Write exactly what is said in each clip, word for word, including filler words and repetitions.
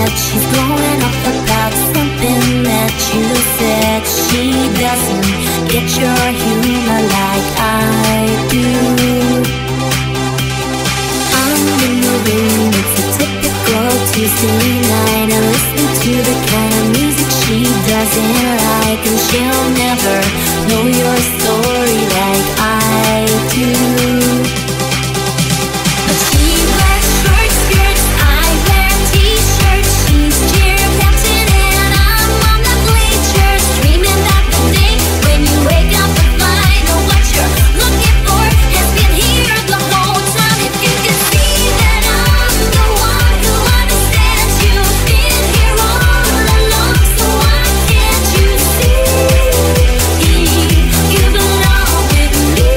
that she's blowing up about something that you said. She doesn't get your humor like I do. I'm in the room, it's a typical Tuesday night. I listen to the kind of music she doesn't like, and she'll never know your story like I do. But she wears short skirts, I wear t-shirts. She's cheer captain and I'm on the bleachers, dreaming that the day when you wake up and find out what you're looking for has been here the whole time. If you can see that I'm the one who understands, you've been here all along, so why can't you see? You belong with me.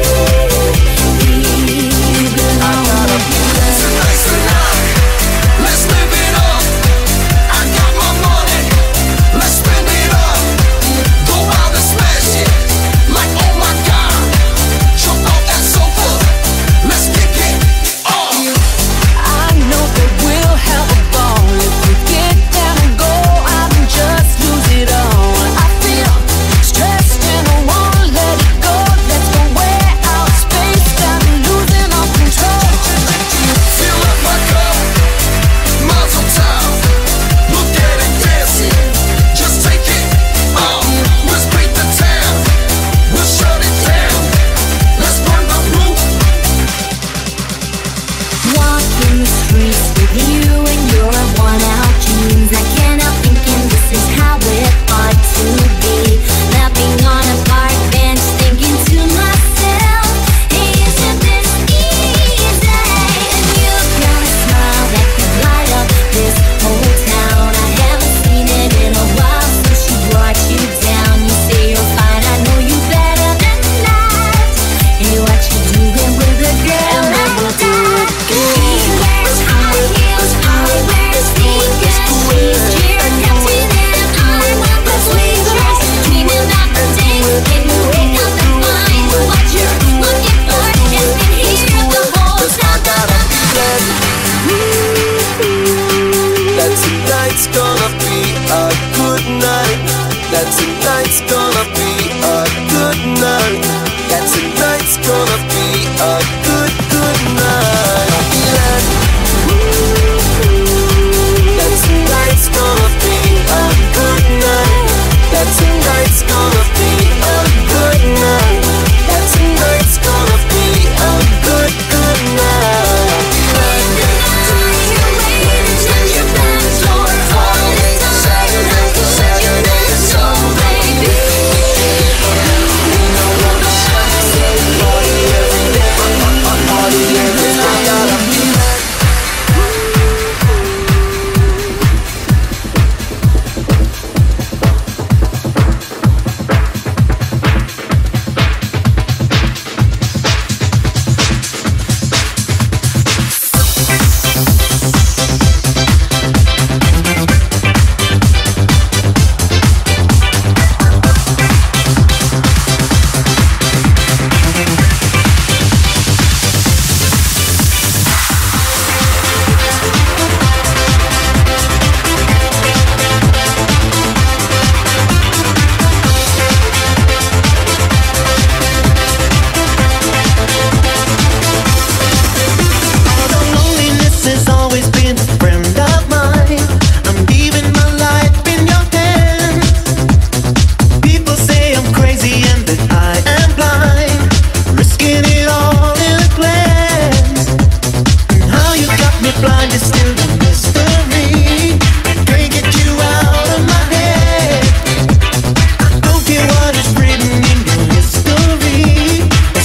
You belong with me. Tonight's the night, let's live it up. I got my money, let's spend it up. Go out and smash it, like oh my God. Jump off that sofa, let's kick it off. I know that we'll have a ball if we get down and go out and just lose it all. I feel stressed and I wanna let it go. Let's go way out, spaced out and losing all control. Fill up my cup, miles on town. Look at it dancing, just take it off. Let's paint the town, we'll shut it down. Let's burn the roof. Walking the streets with you in your worn-out jeans, I can't help thinking this is how it ought to be. Laughing on a park bench, thinking to myself, hey, isn't this easy? And you've got a smile that could light up this whole town. I haven't seen it in a while, so she brought you down. You say you're fine, I know you better than that. Hey, what you doing with a girl like that? She wears high heels, I wear sneakers. She's cheer captain and I'm on the bleachers, dreaming about the day when you wake up and find what you're looking for has been here the whole Cause I time. got a feeling that tonight's gonna be a good night. That tonight's gonna be a good night. That tonight's gonna be a good, good night. I feel that. That tonight's gonna be a good night. That tonight's gonna be a good night. That tonight's gonna be a good, good night. I feel that.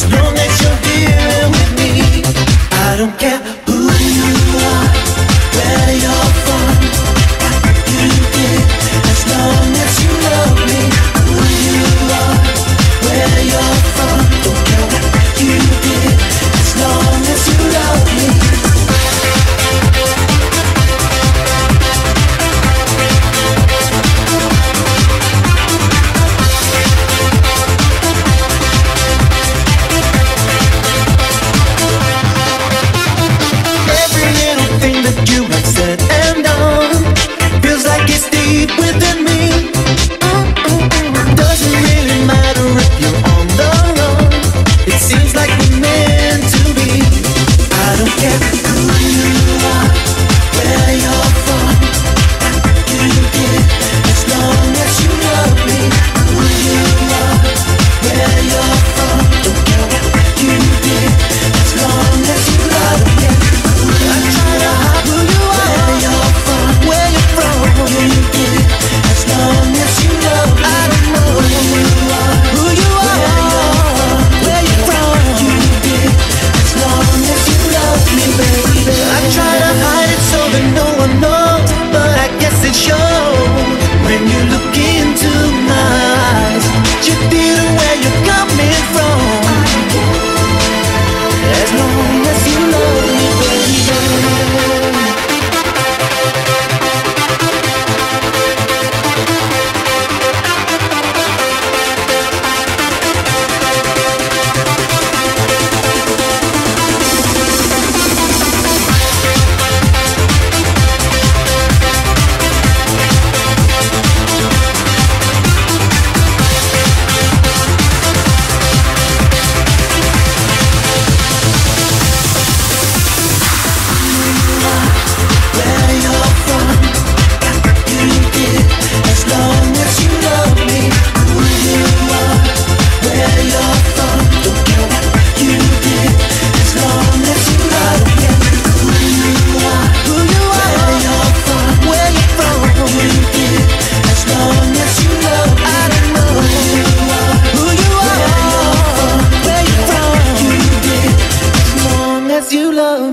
don't care who you are, where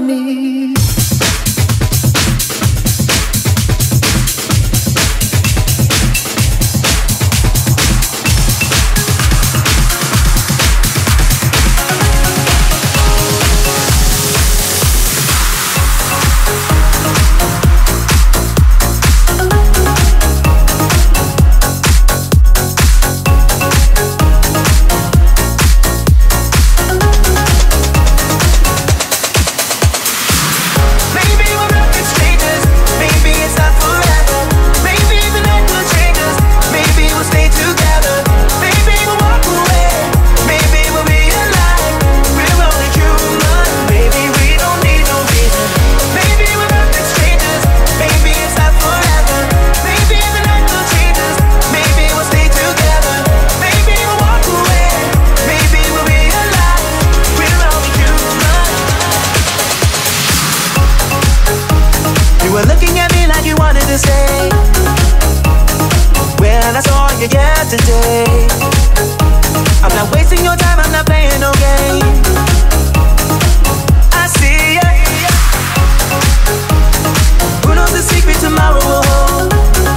me. Yesterday, I'm not wasting your time, I'm not playing no game. I see ya. Who knows the secret tomorrow will hold?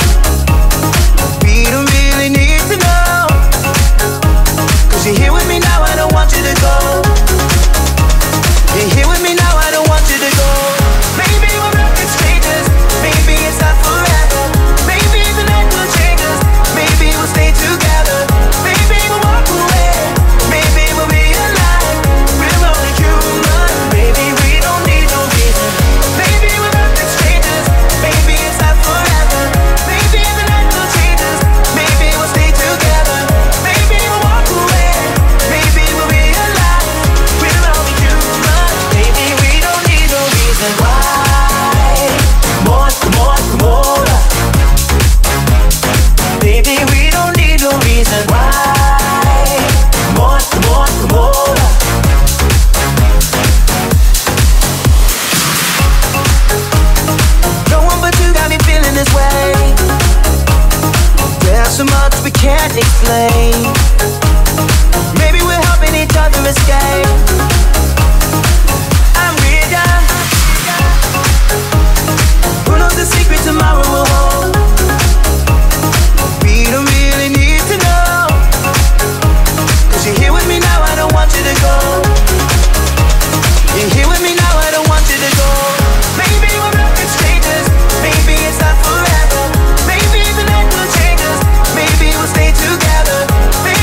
We don't really need to know. Cause you're here with me now, I don't want you to go. You're here with me now, I don't want you to go. Maybe we're perfect strangers, maybe it's not forever. Maybe the night will change us, maybe we'll stay together. Maybe we'll walk away, maybe we'll be alive. We're only human, maybe we don't need no reason. Maybe we're perfect strangers, maybe it's not forever. Maybe the night will change us, maybe we'll stay together. Maybe we'll walk away, maybe we'll be alive. We're only human, maybe we don't need no reason why. More, more, more. Baby, we don't need no reason why. More, more, more. No one but you got me feeling this way. There's so much we can't explain. Maybe we're helping each other escape. I'm with ya. Who knows the secret tomorrow will hold? We don't really need to know. Cause you're here with me now, I don't want you to go. You're here with me now, I don't want you to go. Maybe we're perfect strangers, maybe it's not forever. Maybe the night will change us, maybe we'll stay together. Maybe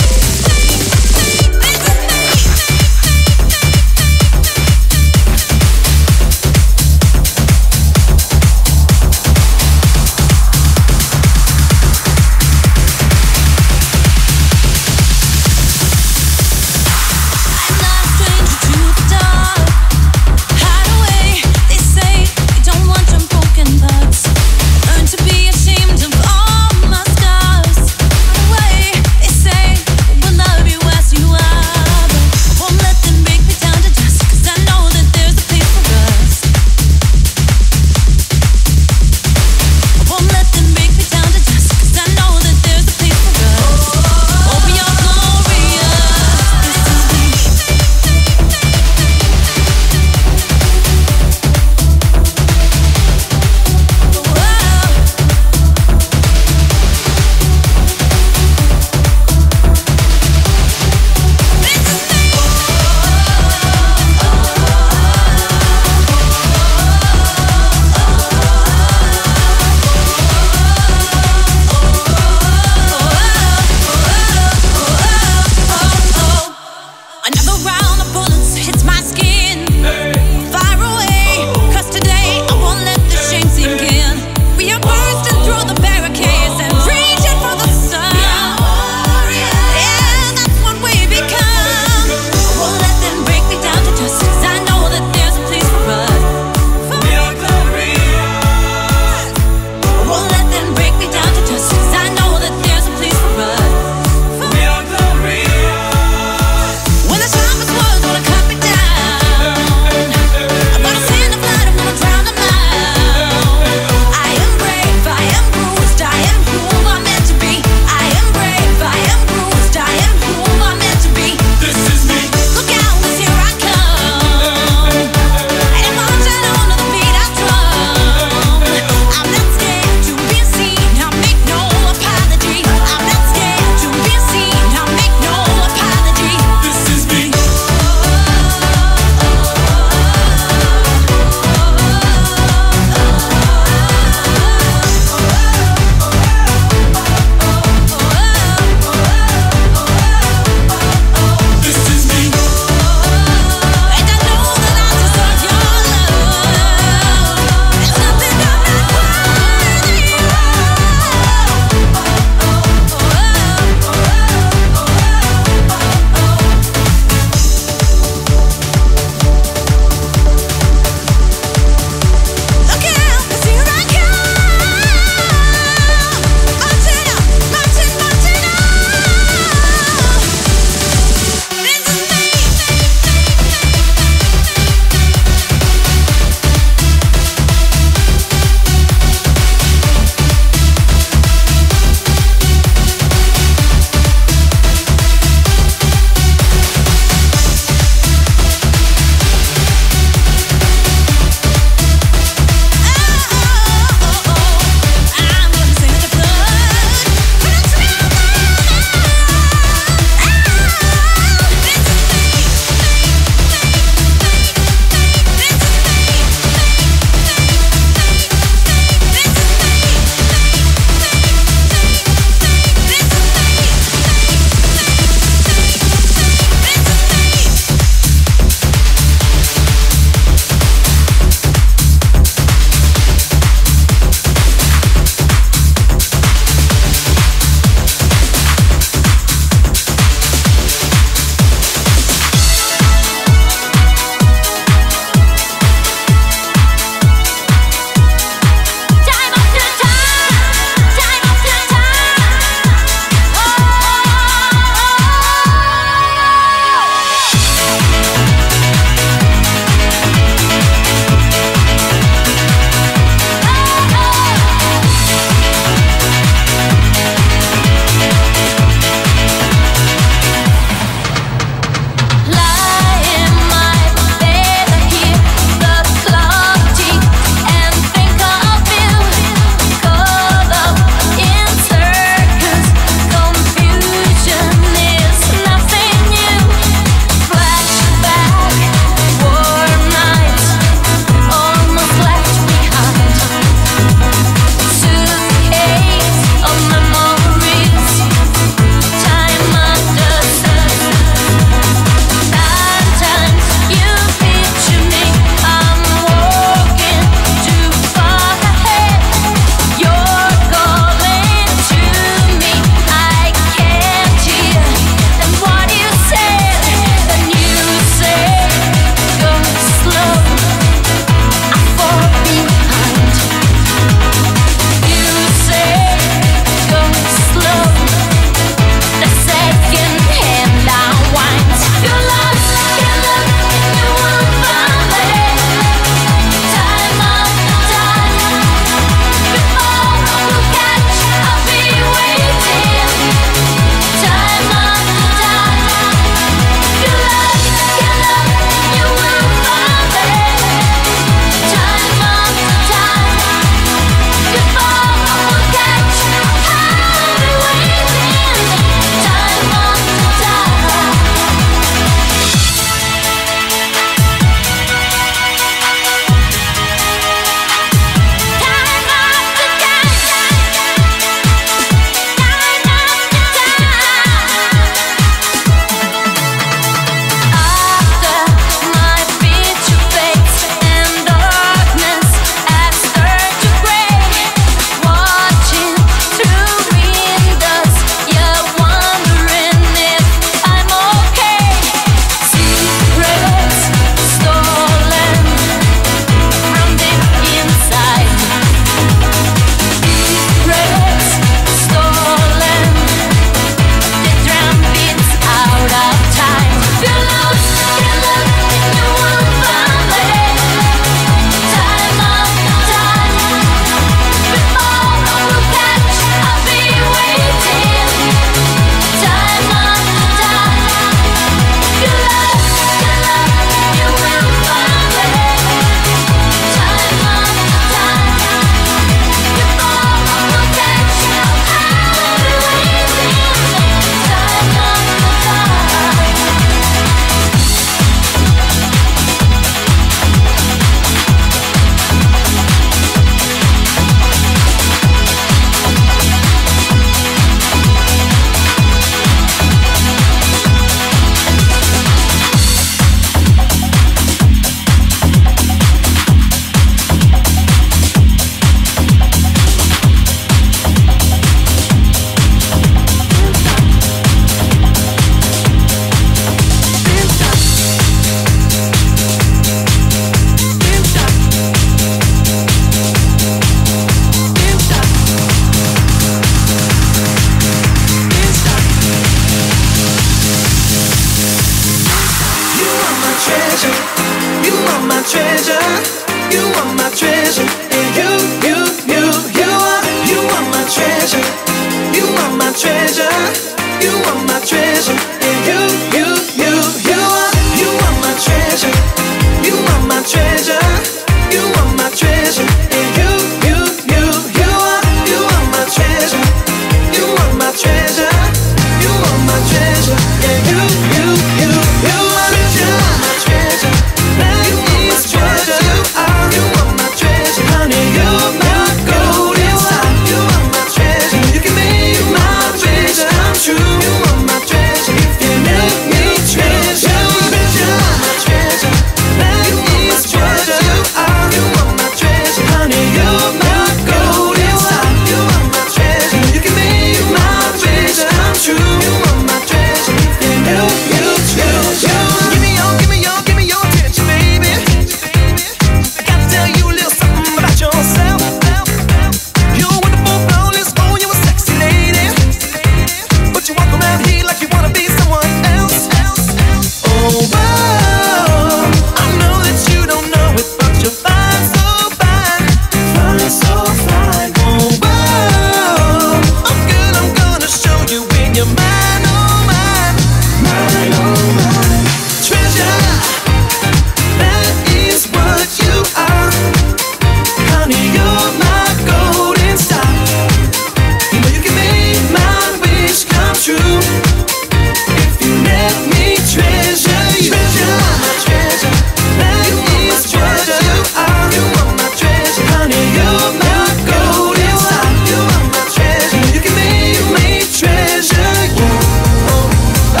treasure. You are my treasure. You are my treasure. And you, you, you, you are, you are my treasure. You are my treasure. You are my treasure. And you, you, you, you are, you are my treasure. You are my treasure. You are my treasure. And you, you, you, you are, you are my treasure. You are my treasure. You are my treasure. And you, you, you, you are, you are my treasure. You are my treasure. You are, you are my treasure. Honey, you're my golden star. You are my treasure. You can make my wish come true. You are my treasure. If you let me treasure you, you are my treasure. You are my treasure. You are, you are my treasure. Honey, you're my golden star. You are my treasure. You can make my wish come true. You are my treasure. If you let me treasure you. Give me your, give me your, give me your attention, baby. I gotta tell you a little something about yourself. You're wonderful, flawless, oh, you're a sexy lady. But you walk around here like you wanna be someone else. Oh, wow. I know that you don't know it, but you're fine, so fine. Fine, so fine. Oh, wow. Oh, girl, I'm gonna show you when you're mine, oh, mine. Mine, oh, mine. Treasure, that is what you are. Honey, you're my golden star. You know you can make my wish come true. If you let me treasure you. You are my treasure. That is treasure. You are, you are my treasure. Honey, you're my golden star. You are my treasure. You can make me treasure you. Oh, oh.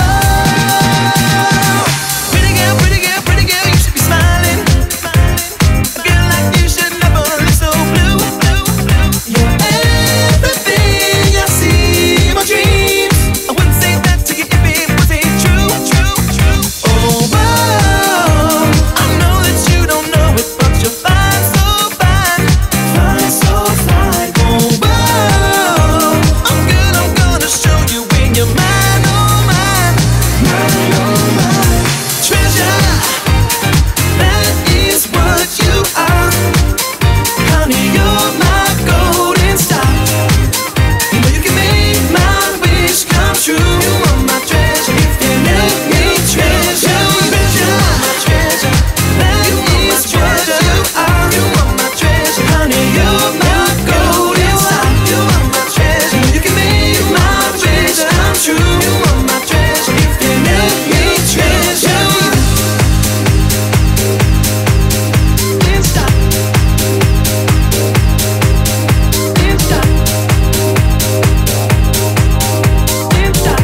Pretty girl, pretty girl, pretty girl, you should be smiling. A girl like you should never look so blue. You're everything I see in my dreams. I wouldn't say that to you if it wasn't true. Oh, wow. I know that you don't know it, but you're fine, so fine. Fine, so fine. Oh, wow. Oh, girl, I'm gonna show you when you're mine, oh, mine. Mine, oh, mine. Treasure, that is what you are. Honey, you're my golden star. You know you can make my wish come true. You are my treasure. If you let me treasure you. You are my treasure. That is treasure. You are, you are my treasure. Honey, you're my golden star. You are my treasure. You can make my wish come true. You are my treasure. If you let me treasure you. Can't stop. Can't stop. Can't stop.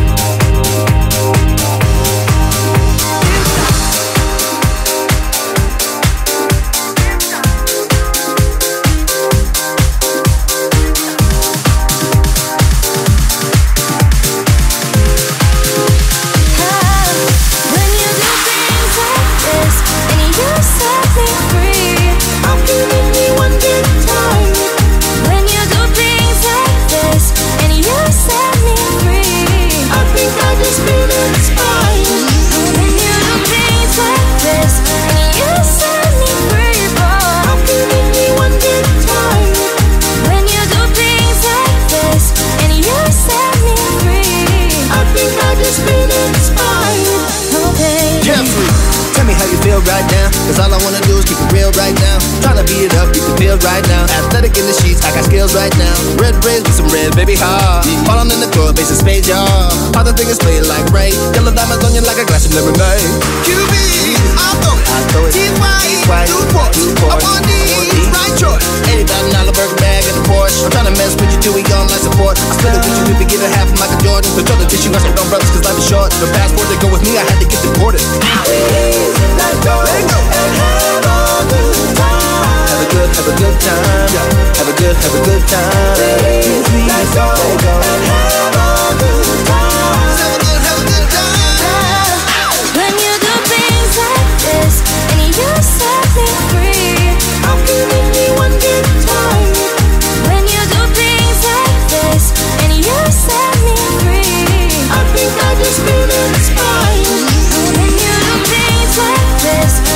When you do things like this, and you set me free, I'm giving you one good time. When you do things like this, and you set me free, I think I just feel inspired. When you do things like this, and you set me free, boy, I'm giving you one good time. When you do things like this, and you set me free, I think I just feel inspired. Okay. Jeffrey, tell me how you feel right now. Cause all I wanna do is keep it real right now. Tryna beat it up, you can feel right now. Athletic in the sheets, I got skills right now. Red braids with some red, baby, hard. Falling in the floor, base of spades, y'all. All the things play like rain. Yellow diamonds on you like a glass of lemonade. Q B, I'll throw it. I'll throw it. T-White, Newport, I want these, right choice. eighty thousand dollar burger bag in the Porsche. I'm tryna mess with you till we gone like support. I split it with you if you get a half of Michael Jordan. Control the tissue, got some dumb brothers cause life is short. The passport that go with me, I had to get deported. Let go, let go, and have a good time. Have a good, have a good time. Have a good, have a good time. Let go, and have a good time. Have a good, have a good time. When you do things like this, and you set me free, I'm giving you one good time. When you do things like this, and you set me free, I think I just feel inspired. When you do things like this,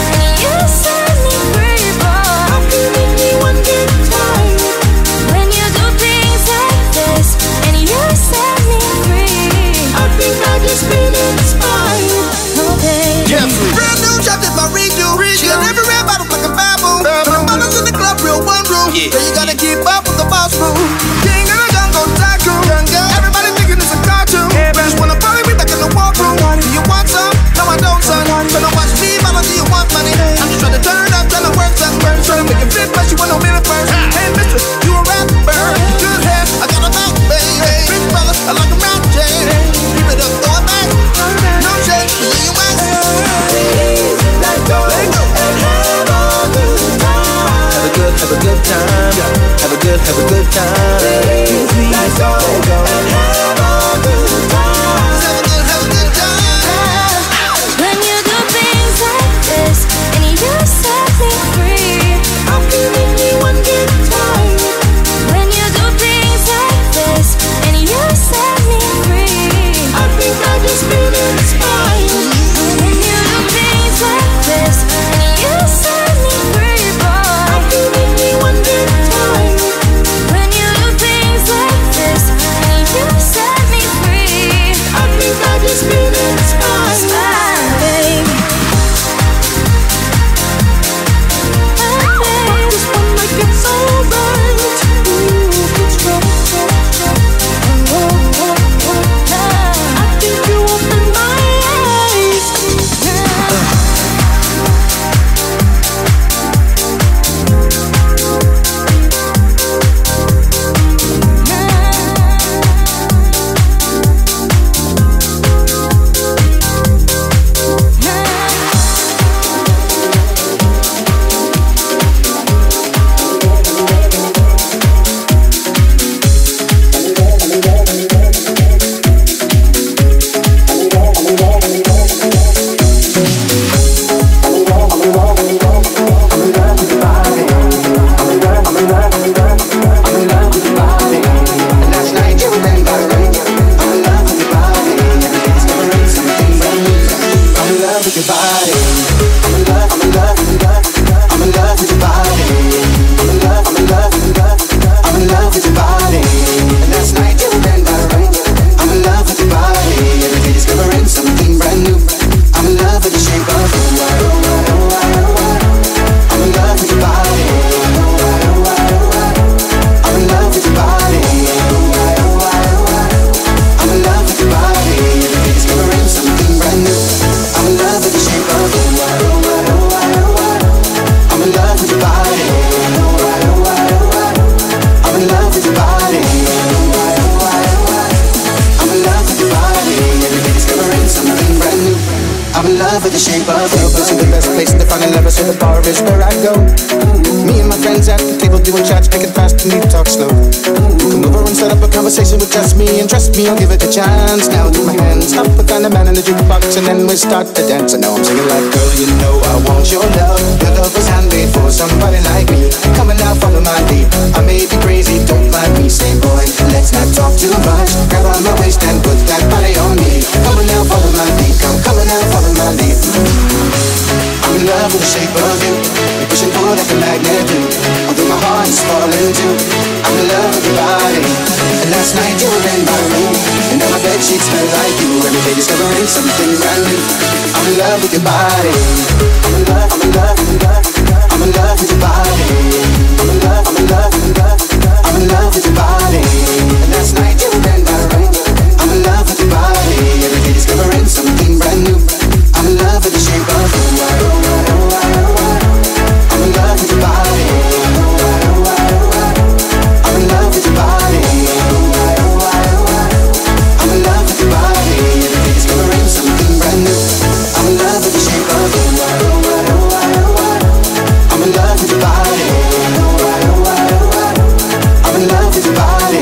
Brand new chapter if I read you. She got every rap bottle like a Bible. Put bottles in the club, real one room. So you gotta keep up with the boss room. King of the jungle, tycoon. Everybody thinking it's a cartoon. Just wanna party me back in the war room. Do you want some? No, I don't, son. Tryna watch me, mama, do you want money? I'm just tryna turn up, tryna work some burn. Tryna make it fit, but you want no minute first. Hey, mister, you a rapper. Good hair, I got a back, baby. Big brother, I like a rap chain. Keep it up, throw it back. No shake, do you wax? Let go, let go, and have a good time. Have a good, have a good time. Have a good, have a good time. Let go, let go, and have a good time. Have a good, have a good time. When you do things like this and you set me free, I'm giving you one good time. When you do things like this and you set me free, I think I just feel it's fine. When you do things like this and you set me free, boy, I'm giving you one good time. When you do things like this and you set me free, I think I just feel it's fine. It's fine, baby. This one like it's alright. Ooh, it's wrong, wrong, wrong. Oh, oh, oh, oh. I think you open my eyes. With the shape of you, this is the best place to find a lover, so the bar is where I go. Me and my friends at the table doing shots, make it fast and we talk slow. Come over and set up a conversation with just me, and trust me, I'll give it a chance. Now do my hands up, put down the man in the jukebox, and then we start to dance. And now I'm singing like, girl, you know I want your love. Your love was handmade for somebody like me. Come on now, follow my lead. I may be crazy, don't mind me. Say, boy, let's not talk too much. Grab on my waist and put that body on me. Come on now, follow my lead. Come, come on now, follow my lead. I'm in love with the shape of you. You're pushing pull like a magnet do. Although my heart is falling too, I'm in love with your body. And last night you were in my room, and now my bed sheets smell like you. Every day discovering something brand new. I'm in love with your body. I'm in love, I'm in love, I'm in love. I'm in love with your body. I'm in love, I'm in love, I'm in love. I'm in love with your body. And last night you were in my room, I'm in love with your body. Every day discovering something brand new. I'm in love with the shape of you. I'm in love with your body. I'm in love with your body. I'm in love with your body. Every day discovering something brand new. I'm in love with the shape of you. I'm in love with your body. I'm in love with your body.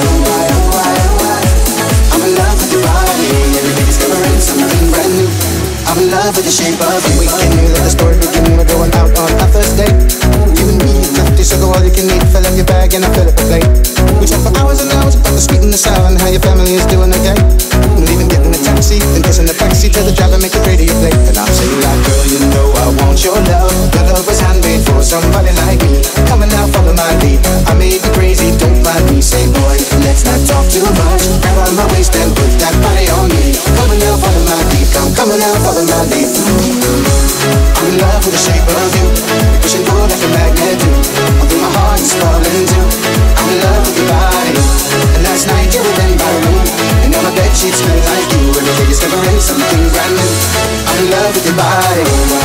I'm in love with your body. Every day discovering something brand new. I'm in love with the shape of you. We can knew that the story began. We're going out on our first date. You and me, lefty, so go all you can eat. Fill up your bag and I fill up a plate. We talk for hours and hours about the sweet and the sour and how your family is doing okay. We'll even get in a taxi, then kiss in the backseat to the driver, make it pretty your plate. And I'm saying like, girl, you know I want your love. Your love was handmade for somebody like me. Come on now, follow my lead. I may be crazy, don't mind me. Say, boy, let's not talk too much. Grab on my waist and put that body on me. Come on now, follow my lead. Come, come on now, follow my lead. love with the shape of you. Push and pull like a magnet do. Although my heart is falling too. I'm in love with your body. And last night you were in my room, and now my bed sheets smell like you. Every day discovering something brand new. I'm in love with your body.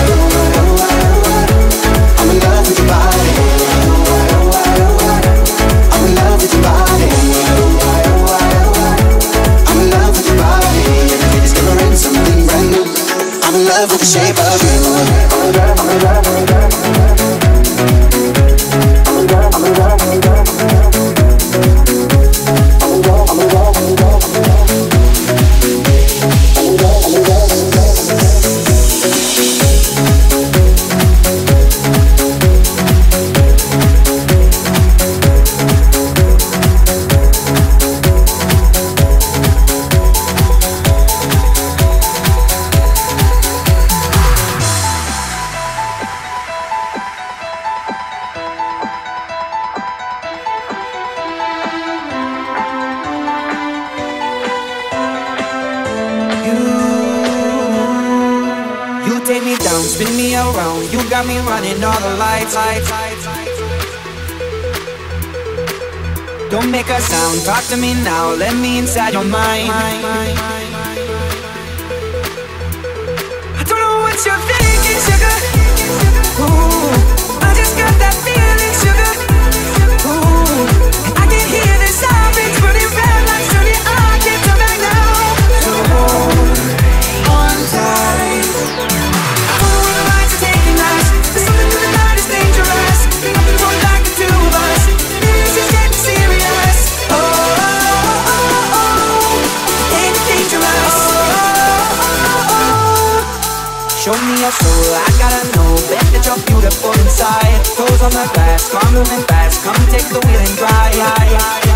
I'm in love with your body. I'm in love with your body. I'm in love with your body. Every day discovering something brand new. I'm in love with the shape of you. I'm in love, I'm in love, I'm in love. I'm in love, I'm in love, I'm in love. I'm in love, I'm in love, I'm in love. I'm in love, I'm in love, I'm in love. Spin me around, you got me running all the lights. Don't make a sound, talk to me now, let me inside your mind. I don't know what you're thinking, sugar. Ooh, I just got that feeling, sugar. Ooh, I can hear the sirens burning red lights turning. I can't turn back now. So hold on tight. Show me your soul, I gotta know. Bet that you're beautiful inside. Toes on the glass, car moving fast. Come take the wheel and drive.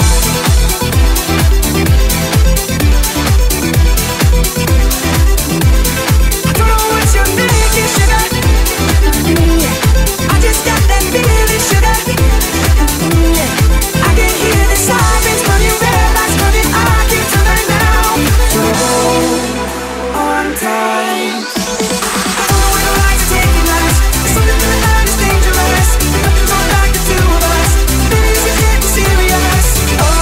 I don't know what you're thinking, sugar. I just got that feeling, sugar. I can hear the sirens burning, red lights burning. I can't turn back now. So hold on tight. Oh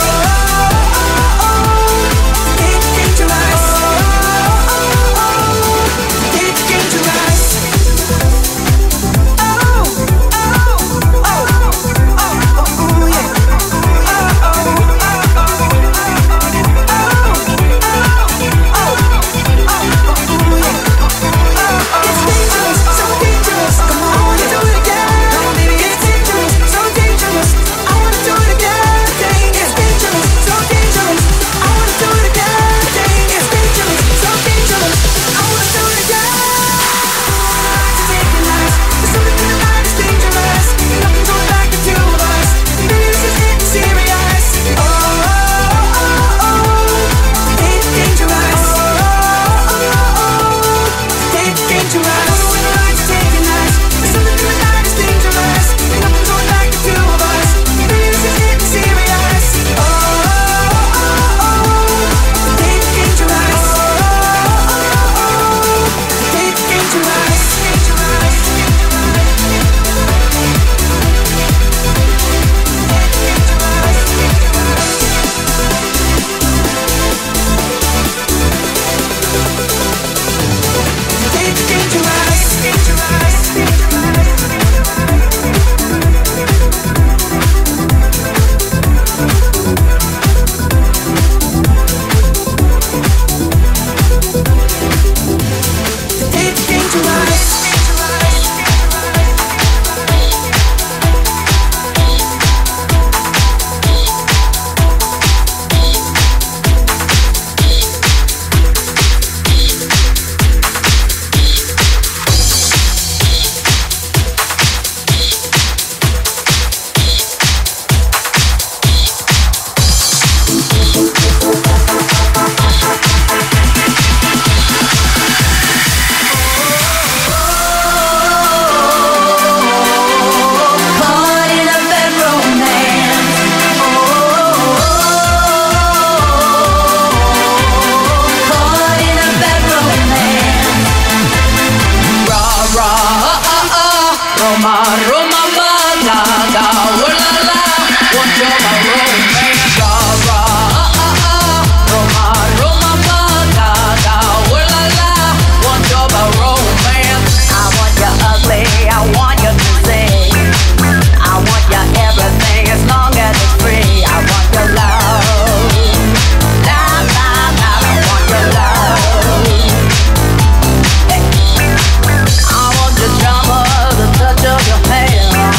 Roma, Roma, ba, da, da, oh la la. Want your romance, rah, rah, ah, ah, ah. Roma, Roma, ba, da, da, oh la la. Want your romance. I want you ugly, I want you to sing. I want you everything as long as it's free. I want your love. La, la, la, I want your love. I want your drama, the touch of your hand.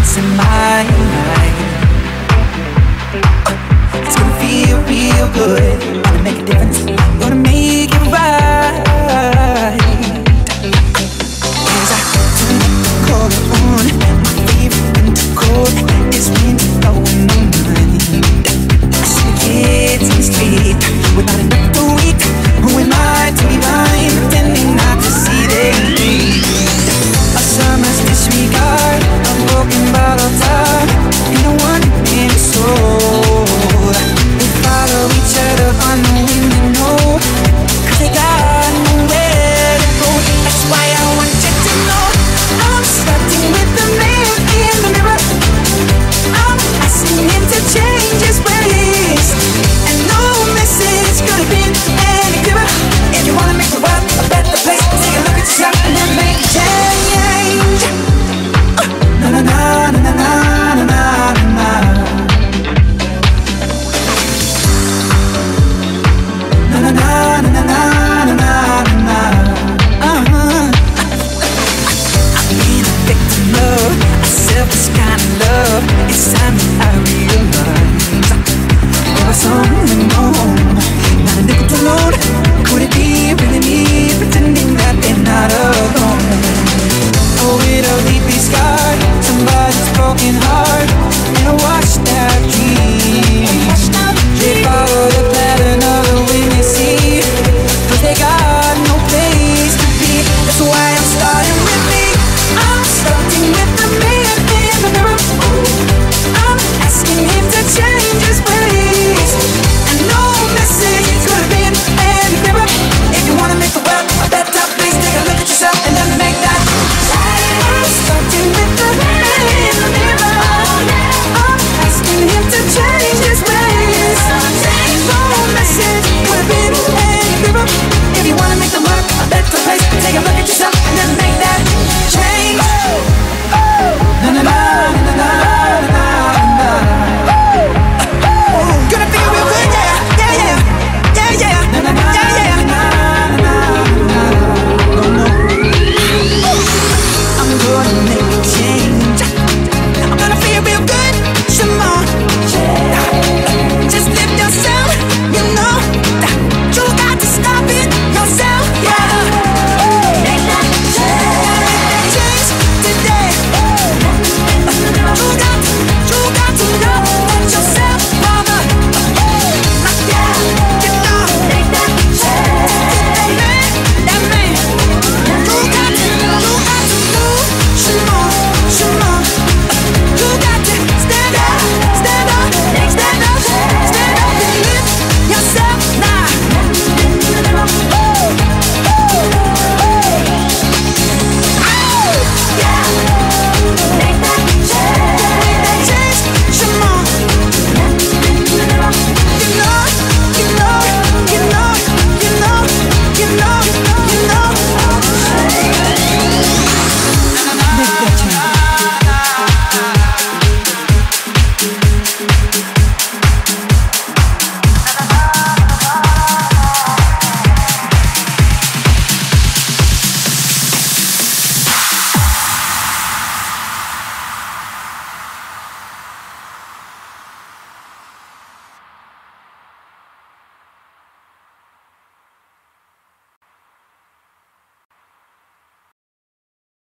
peace in my mind. Uh, it's gonna feel real good. Gonna make a difference. Gonna make